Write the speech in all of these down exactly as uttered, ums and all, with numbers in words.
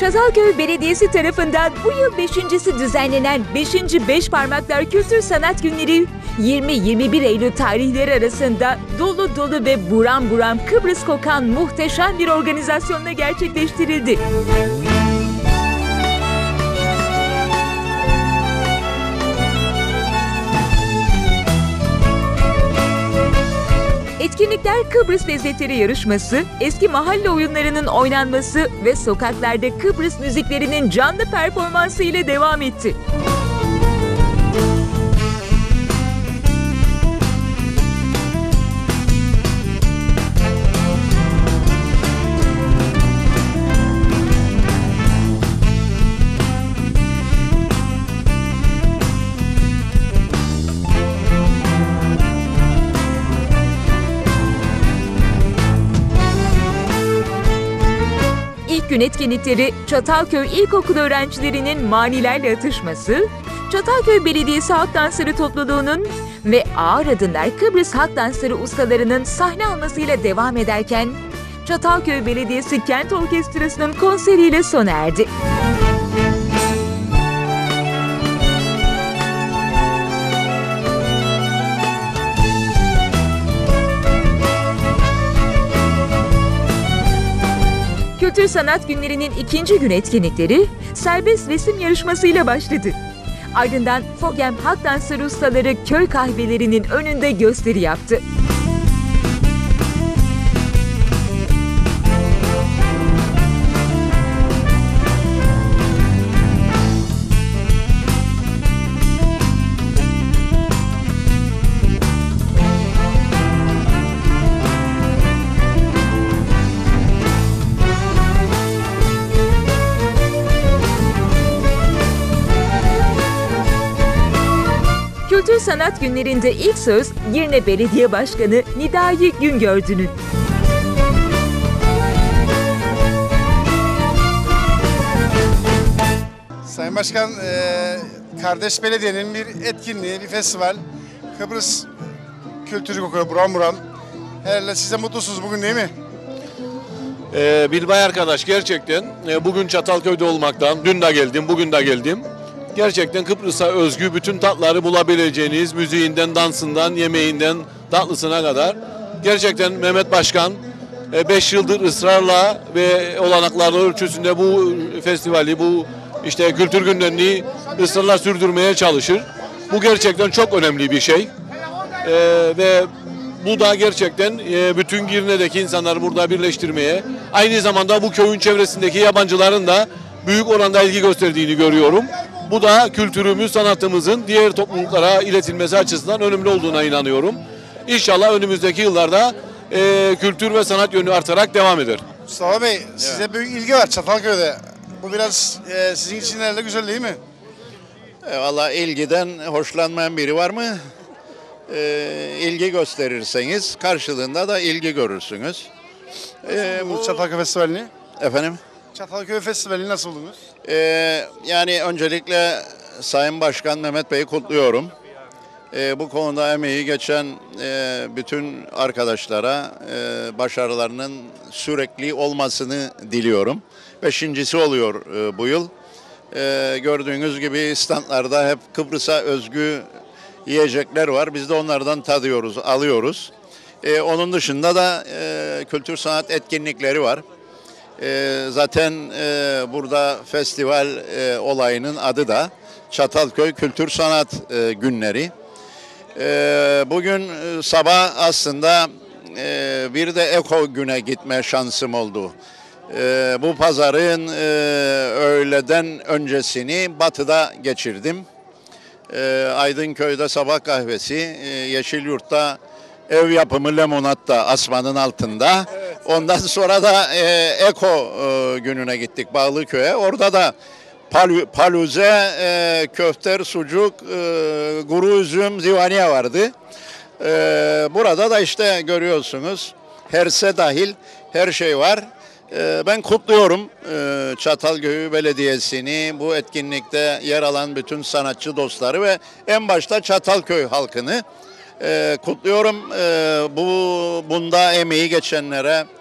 Çatalköy Belediyesi tarafından bu yıl beşincisi düzenlenen beşinci Beş Parmaklar Kültür Sanat Günleri yirmi yirmi bir Eylül tarihleri arasında dolu dolu ve buram buram Kıbrıs kokan muhteşem bir organizasyonla gerçekleştirildi. Etkinlikler Kıbrıs Lezzetleri Yarışması, eski mahalle oyunlarının oynanması ve sokaklarda Kıbrıs müziklerinin canlı performansı ile devam etti. İlk gün etkinlikleri Çatalköy İlkokulu öğrencilerinin manilerle atışması, Çatalköy Belediyesi Halk Dansları Topluluğu'nun ve Ağır Adımlar Kıbrıs Halk Dansları ustalarının sahne almasıyla devam ederken, Çatalköy Belediyesi Kent Orkestrası'nın konseriyle sona erdi. Kültür Sanat Günleri'nin ikinci gün etkinlikleri serbest resim yarışmasıyla başladı. Ardından Fogem Halk Dansları ustaları köy kahvelerinin önünde gösteri yaptı. Kültür Sanat Günleri'nde ilk söz Girne Belediye Başkanı Nidai Güngördü'nün. Sayın Başkan, e, kardeş belediyenin bir etkinliği, bir festival. Kıbrıs kültürü kokuyor buram buram. Herhalde siz de mutlusunuz bugün, değil mi? Ee, Bilbay arkadaş, gerçekten e, bugün Çatalköy'de olmaktan, dün de geldim, bugün de geldim. Gerçekten Kıbrıs'a özgü bütün tatları bulabileceğiniz, müziğinden, dansından, yemeğinden, tatlısına kadar. Gerçekten Mehmet Başkan beş yıldır ısrarla ve olanakları ölçüsünde bu festivali, bu işte kültür günlerini ısrarla sürdürmeye çalışır. Bu gerçekten çok önemli bir şey. Ee, ve bu da gerçekten e, bütün Girne'deki insanları burada birleştirmeye, aynı zamanda bu köyün çevresindeki yabancıların da büyük oranda ilgi gösterdiğini görüyorum. Bu da kültürümüz, sanatımızın diğer topluluklara iletilmesi açısından önemli olduğuna inanıyorum. İnşallah önümüzdeki yıllarda e, kültür ve sanat yönü artarak devam eder. Mustafa Bey, size evet. Büyük ilgi var Çatalköy'de. Bu biraz e, sizin için herhalde güzel, değil mi? E, Valla ilgiden hoşlanmayan biri var mı? E, ilgi gösterirseniz karşılığında da ilgi görürsünüz. E, bu Çatalköy Festivali'ni? Efendim? Çatalköy Festivali'ni nasıl buldunuz? Ee, yani öncelikle Sayın Başkan Mehmet Bey'i kutluyorum. Ee, bu konuda emeği geçen e, bütün arkadaşlara e, başarılarının sürekli olmasını diliyorum. Beşincisi oluyor e, bu yıl. E, gördüğünüz gibi standlarda hep Kıbrıs'a özgü yiyecekler var. Biz de onlardan tadıyoruz, alıyoruz. E, onun dışında da e, kültür sanat etkinlikleri var. E, zaten e, burada festival e, olayının adı da Çatalköy Kültür Sanat e, Günleri. E, bugün e, sabah aslında e, bir de Eko Gün'e gitme şansım oldu. E, bu pazarın e, öğleden öncesini Batı'da geçirdim. E, Aydınköy'de sabah kahvesi, e, Yeşilyurt'ta ev yapımı limonata asmanın altında. Evet. Ondan sonra da e, Eko e, gününe gittik Bağlıköy'e. Orada da pal paluze, e, köfter, sucuk, e, kuru üzüm, zivaniye vardı. E, burada da işte görüyorsunuz herse dahil her şey var. E, ben kutluyorum e, Çatalköy Belediyesi'ni, bu etkinlikte yer alan bütün sanatçı dostları ve en başta Çatalköy halkını. E, kutluyorum. E, bu bunda emeği geçenlere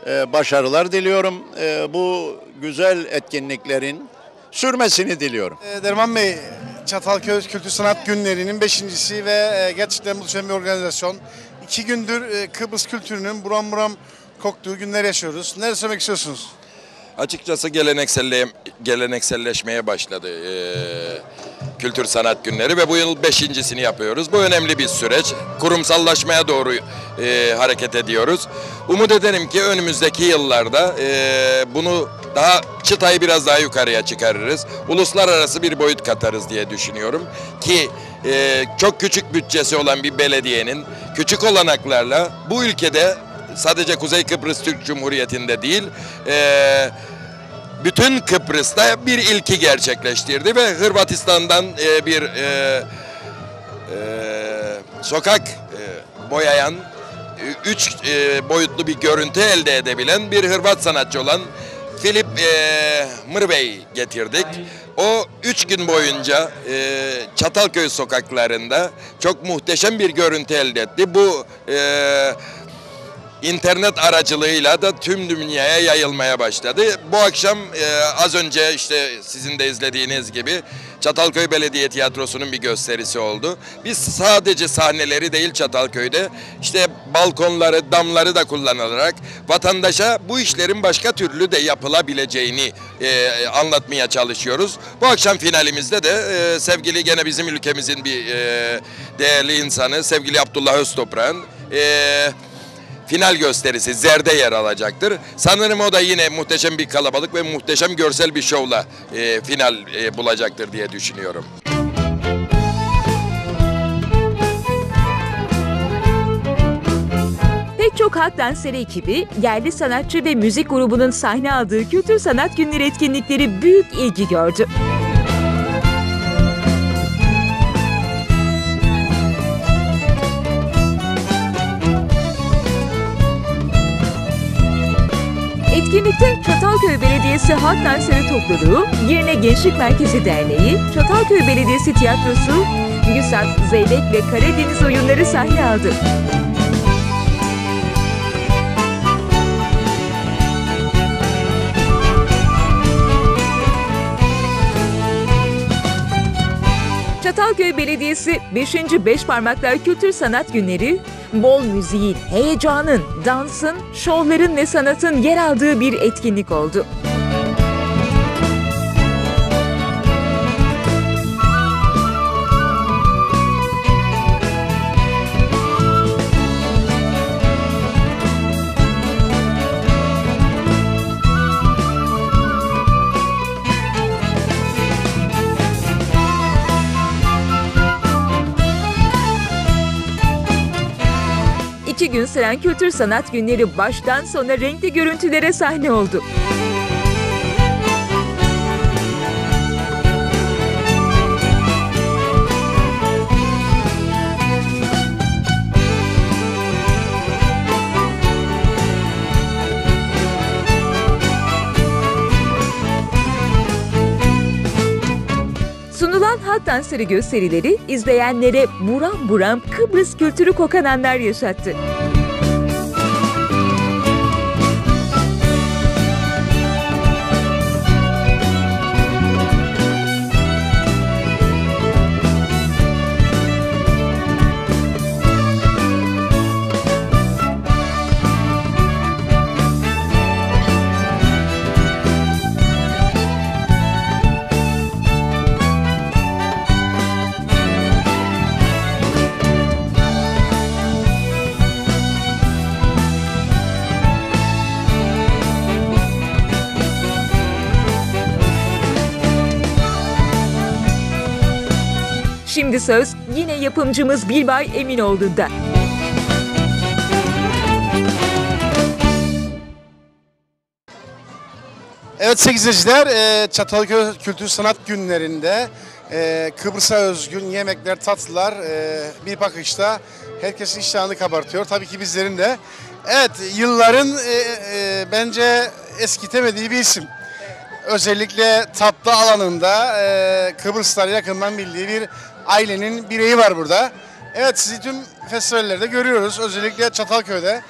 e, başarılar diliyorum. E, bu güzel etkinliklerin sürmesini diliyorum. E, Derman Bey, Çatalköy Kültür Sanat Günleri'nin beşincisi ve e, gerçekten muhteşem bir organizasyon. İki gündür e, Kıbrıs kültürünün buram buram koktuğu günler yaşıyoruz. Neler söylemek istiyorsunuz? Açıkçası gelenekselle, gelenekselleşmeye başladı e, kültür sanat günleri ve bu yıl beşincisini yapıyoruz. Bu önemli bir süreç. Kurumsallaşmaya doğru e, hareket ediyoruz. Umut ederim ki önümüzdeki yıllarda e, bunu daha çıtayı biraz daha yukarıya çıkarırız. Uluslararası bir boyut katarız diye düşünüyorum ki e, çok küçük bütçesi olan bir belediyenin küçük olanaklarla bu ülkede sadece Kuzey Kıbrıs Türk Cumhuriyeti'nde değil, e, bütün Kıbrıs'ta bir ilki gerçekleştirdi ve Hırvatistan'dan e, bir e, e, sokak e, boyayan, üç e, boyutlu bir görüntü elde edebilen bir Hırvat sanatçı olan Filip e, Mrvej getirdik. O üç gün boyunca e, Çatalköy sokaklarında çok muhteşem bir görüntü elde etti. Bu e, İnternet aracılığıyla da tüm dünyaya yayılmaya başladı. Bu akşam e, az önce işte sizin de izlediğiniz gibi Çatalköy Belediye Tiyatrosu'nun bir gösterisi oldu. Biz sadece sahneleri değil Çatalköy'de işte balkonları, damları da kullanılarak vatandaşa bu işlerin başka türlü de yapılabileceğini e, anlatmaya çalışıyoruz. Bu akşam finalimizde de e, sevgili gene bizim ülkemizin bir e, değerli insanı sevgili Abdullah Öztoprak'ın e, final gösterisi Zer'de yer alacaktır. Sanırım o da yine muhteşem bir kalabalık ve muhteşem görsel bir şovla e, final e, bulacaktır diye düşünüyorum. Pek çok halk dansları ekibi, yerli sanatçı ve müzik grubunun sahne aldığı Kültür Sanat Günleri etkinlikleri büyük ilgi gördü. Etkinlikte Çatalköy Belediyesi Halk Dansları Topluluğu, Girne Gençlik Merkezi Derneği, Çatalköy Belediyesi Tiyatrosu, Güsat, Zeybek ve Karadeniz oyunları sahne aldı. Çatalköy Belediyesi beşinci Beş Parmaklar Kültür Sanat Günleri, bol müziğin, heyecanın, dansın, şovların ve sanatın yer aldığı bir etkinlik oldu. İki gün süren Kültür Sanat Günleri baştan sona renkli görüntülere sahne oldu. Sunulan halk dansları gösterileri izleyenlere buram buram Kıbrıs kültürü kokan anlar yaşattı. Şimdi söz yine yapımcımız Bilbay Eminoğlu'nda. Evet sevgili izleyiciler, e, Çatalköy Kültür Sanat Günlerinde e, Kıbrıs'a özgün yemekler, tatlılar e, bir bakışta herkesin iştahını kabartıyor. Tabii ki bizlerin de. Evet, yılların e, e, bence eskitemediği bir isim. Özellikle tatlı alanında e, Kıbrıslar yakından bildiği bir ailenin bireyi var burada. Evet, sizi tüm festivallerde görüyoruz. Özellikle Çatalköy'de.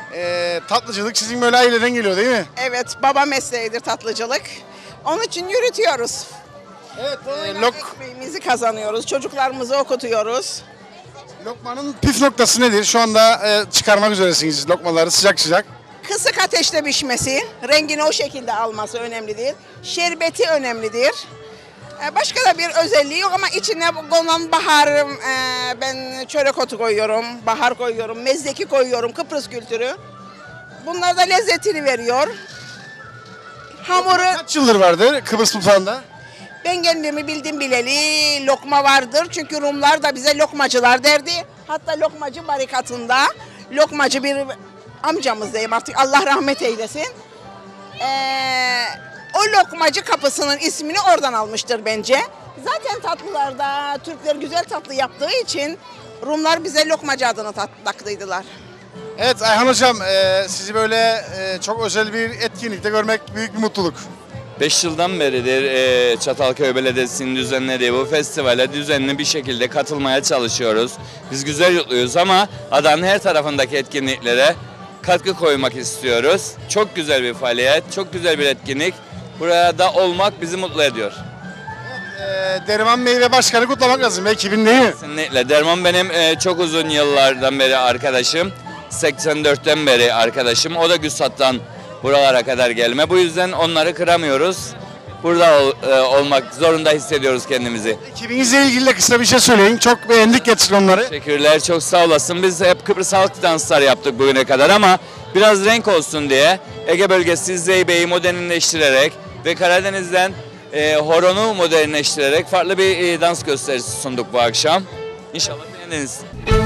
e, tatlıcılık sizin böyle aileden geliyor değil mi? Evet, baba mesleğidir tatlıcılık. Onun için yürütüyoruz. Evet. E, Böyle lok, ekmeğimizi kazanıyoruz, çocuklarımızı okutuyoruz. lokmanın püf noktası nedir? Şu anda e, çıkarmak üzeresiniz lokmaları sıcak sıcak. Kısık ateşte pişmesi, rengini o şekilde alması önemli değil. Şerbeti önemlidir. Ee, Başka da bir özelliği yok ama içine konan bahar, e, ben çörek otu koyuyorum, bahar koyuyorum, mezdeki koyuyorum, Kıbrıs kültürü. Bunlar da lezzetini veriyor. Hamuru, Kaç yıldır vardır Kıbrıs mutfağında? ben kendimi bildim bileli lokma vardır. Çünkü Rumlar da bize lokmacılar derdi. Hatta lokmacı barikatında, lokmacı bir amcamız diyeyim artık, Allah rahmet eylesin. Ee, o lokmacı kapısının ismini oradan almıştır bence. Zaten tatlılarda Türkler güzel tatlı yaptığı için Rumlar bize lokmacı adını tat- taktıydılar. Evet Ayhan Hocam, e, sizi böyle e, çok özel bir etkinlikte görmek büyük bir mutluluk. beş yıldan beridir e, Çatalköy Belediyesi'nin düzenlediği bu festivale düzenli bir şekilde katılmaya çalışıyoruz. Biz güzel yutluyuz ama adanın her tarafındaki etkinliklere katkı koymak istiyoruz. Çok güzel bir faaliyet, çok güzel bir etkinlik. Burada da olmak bizi mutlu ediyor. E, Deriman Meyve Başkanı kutlamak lazım ekibin değil mi? Kesinlikle. Derman benim e, çok uzun yıllardan beri arkadaşım. seksen dörtten beri arkadaşım. O da GÜSAT'tan buralara kadar gelme. Bu yüzden onları kıramıyoruz. Burada ol, e, olmak zorunda hissediyoruz kendimizi. Ekibinizle ilgili de kısa bir şey söyleyin. Çok beğendik getirin onları. Teşekkürler, çok sağ olasın. Biz hep Kıbrıs halk dansları yaptık bugüne kadar ama biraz renk olsun diye Ege bölgesi Zeybe'yi modernleştirerek ve Karadeniz'den e, horonu modernleştirerek farklı bir e, dans gösterisi sunduk bu akşam. İnşallah beğeniriz.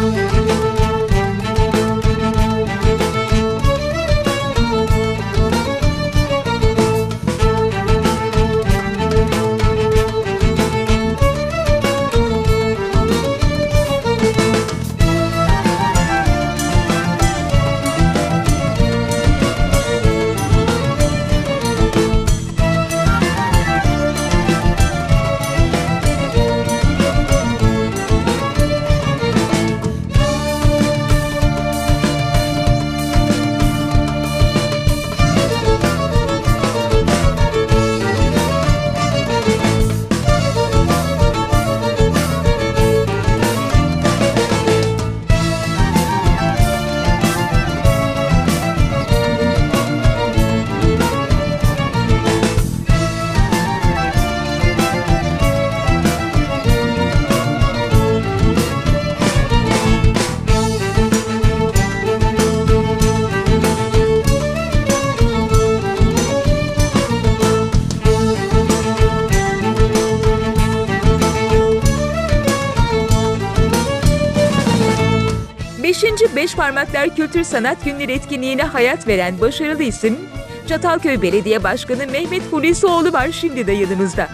beşinci Beş Parmaklar Kültür Sanat Günleri etkinliğine hayat veren başarılı isim, Çatalköy Belediye Başkanı Mehmet Hulusioğlu var şimdi de yanımızda.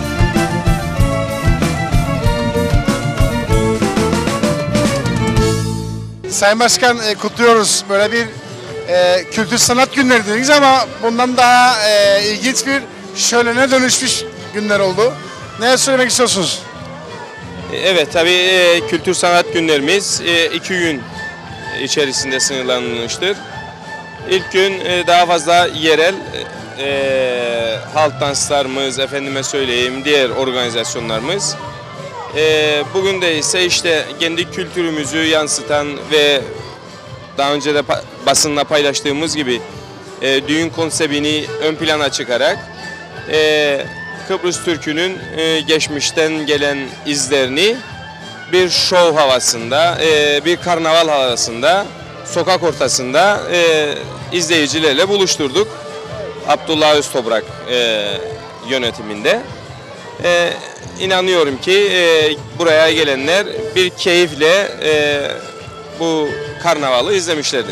Sayın Başkan, e, kutluyoruz. Böyle bir e, kültür sanat günleri dediniz ama bundan daha e, ilginç bir şölene dönüşmüş günler oldu. Ne söylemek istiyorsunuz? Evet, tabii e, kültür sanat günlerimiz e, iki gün içerisinde sınırlanmıştır. İlk gün e, daha fazla yerel e, halk danslarımız, efendime söyleyeyim diğer organizasyonlarımız. E, bugün de ise işte kendi kültürümüzü yansıtan ve daha önce de pa- basınla paylaştığımız gibi e, düğün konseptini ön plana çıkarak e, Kıbrıs Türk'ünün e, geçmişten gelen izlerini bir şov havasında, e, bir karnaval havasında, sokak ortasında e, izleyicilerle buluşturduk. Abdullah Öztoprak e, yönetiminde. E, inanıyorum ki e, buraya gelenler bir keyifle e, bu karnavalı izlemişlerdir.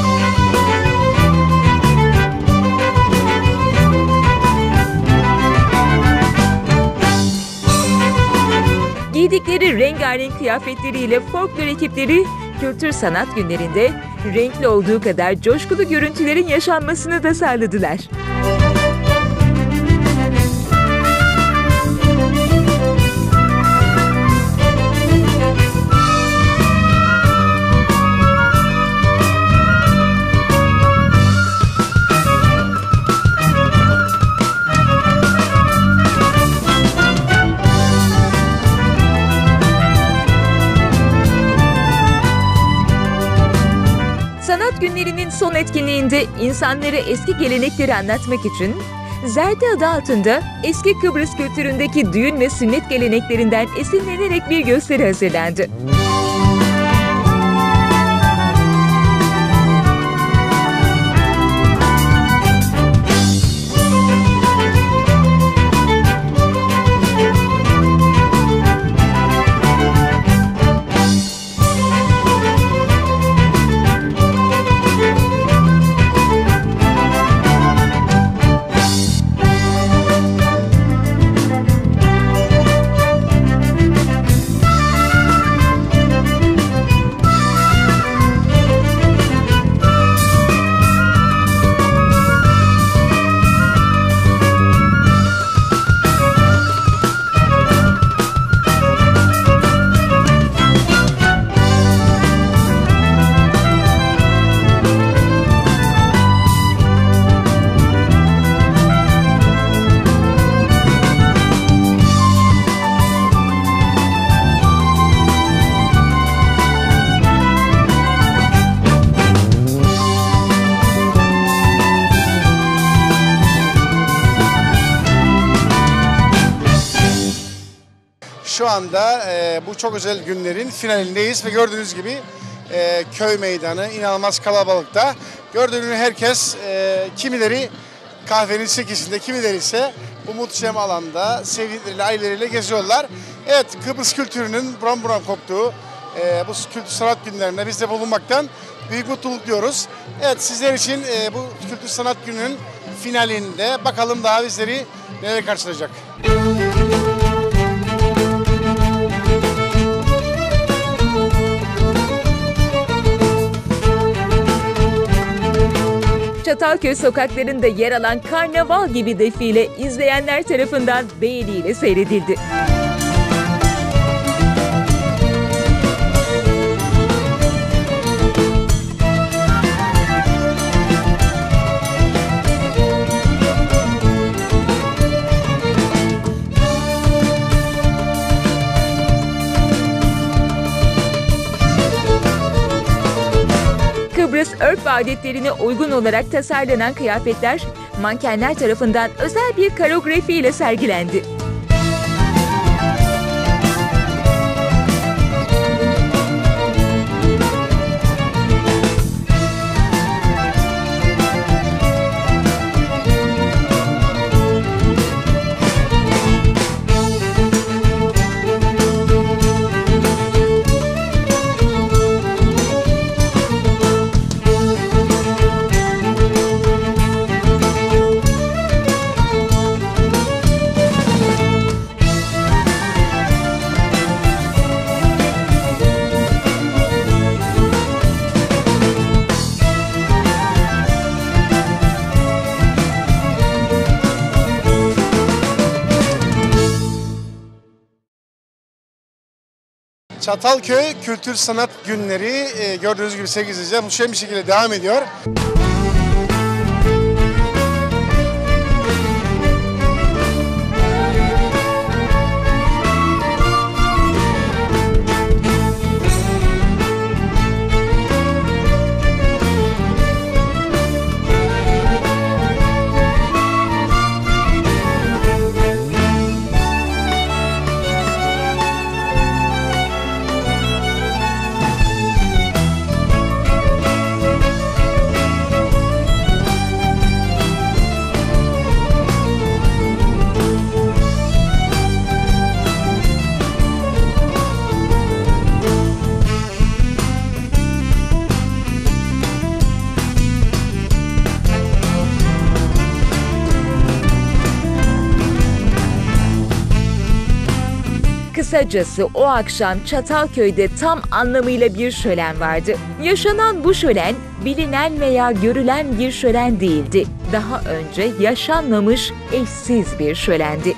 Giydikleri rengarenk kıyafetleriyle folklor ekipleri kültür sanat günlerinde renkli olduğu kadar coşkulu görüntülerin yaşanmasını da sağladılar. Sanat günlerinin son etkinliğinde insanlara eski gelenekleri anlatmak için Zerde adı altında eski Kıbrıs kültüründeki düğün ve sünnet geleneklerinden esinlenerek bir gösteri hazırlandı. Şu anda e, bu çok özel günlerin finalindeyiz ve gördüğünüz gibi e, köy meydanı inanılmaz kalabalıkta. Gördüğünüz herkes, e, kimileri kahvenin sekisinde, kimileri ise bu muhteşem alanda sevdikleriyle, aileleriyle geziyorlar. Evet, Kıbrıs kültürünün buram buram koktuğu e, bu kültür sanat günlerinde biz de bulunmaktan büyük mutluluk diyoruz. Evet, sizler için e, bu kültür sanat gününün finalinde bakalım daha bizleri neler karşılayacak. Çatalköy sokaklarında yer alan karnaval gibi defile izleyenler tarafından beğeniyle seyredildi. Kıbrıs örf ve adetlerine uygun olarak tasarlanan kıyafetler mankenler tarafından özel bir koreografi ile sergilendi. Çatalköy Kültür Sanat Günleri e, gördüğünüz gibi sevgili izleyiciler muhteşem bir şekilde devam ediyor. Kısacası o akşam Çatalköy'de tam anlamıyla bir şölen vardı. Yaşanan bu şölen bilinen veya görülen bir şölen değildi. Daha önce yaşanmamış eşsiz bir şölendi.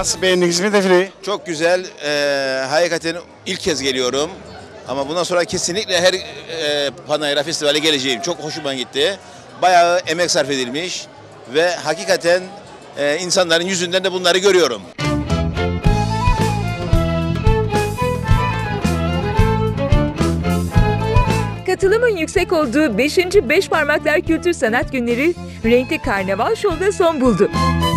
Nasıl, beğendiniz mi defileyi? Çok güzel. Ee, hakikaten ilk kez geliyorum. Ama bundan sonra kesinlikle her e, Panayır'a festivale geleceğim. Çok hoşuma gitti. Bayağı emek sarf edilmiş. Ve hakikaten e, insanların yüzünden de bunları görüyorum. Katılımın yüksek olduğu beşinci Beş Parmaklar Kültür Sanat Günleri renkli karnaval şovda son buldu.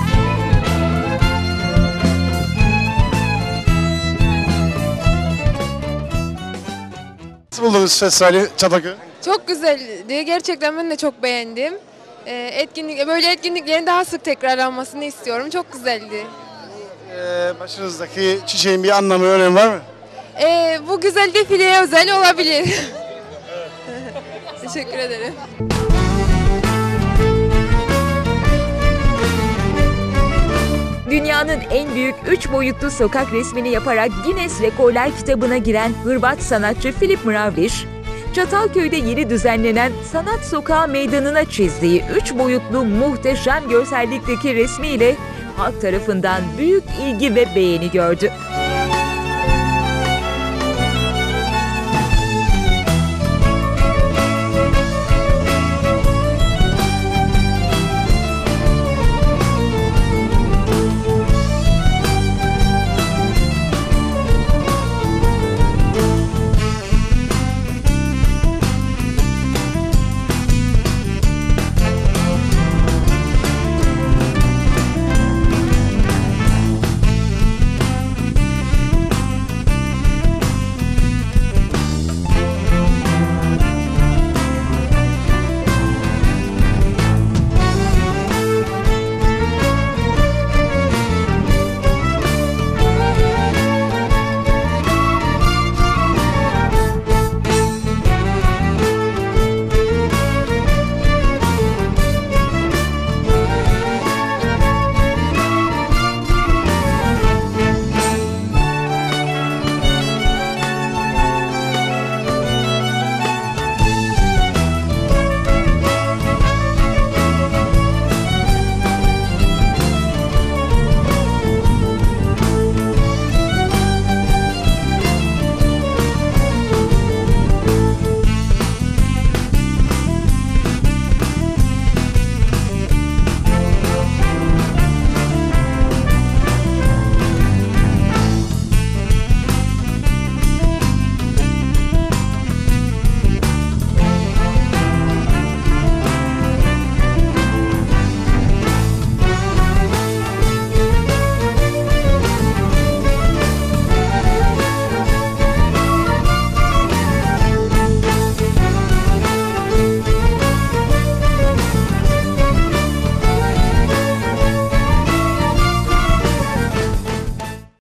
Nasıl buldunuz festivali Çatalköy? Çok güzeldi. Gerçekten ben de çok beğendim. Ee, etkinlik, böyle etkinliklerin daha sık tekrarlanmasını istiyorum. Çok güzeldi. Ee, başınızdaki çiçeğin bir anlamı, önemi var mı? Ee, bu güzel defileye özel olabilir. Teşekkür ederim. Dünyanın en büyük üç boyutlu sokak resmini yaparak Guinness Rekorlar kitabına giren Hırvat sanatçı Filip Mravrić, Çatalköy'de yeni düzenlenen Sanat Sokağı Meydanı'na çizdiği üç boyutlu muhteşem görsellikteki resmiyle halk tarafından büyük ilgi ve beğeni gördü.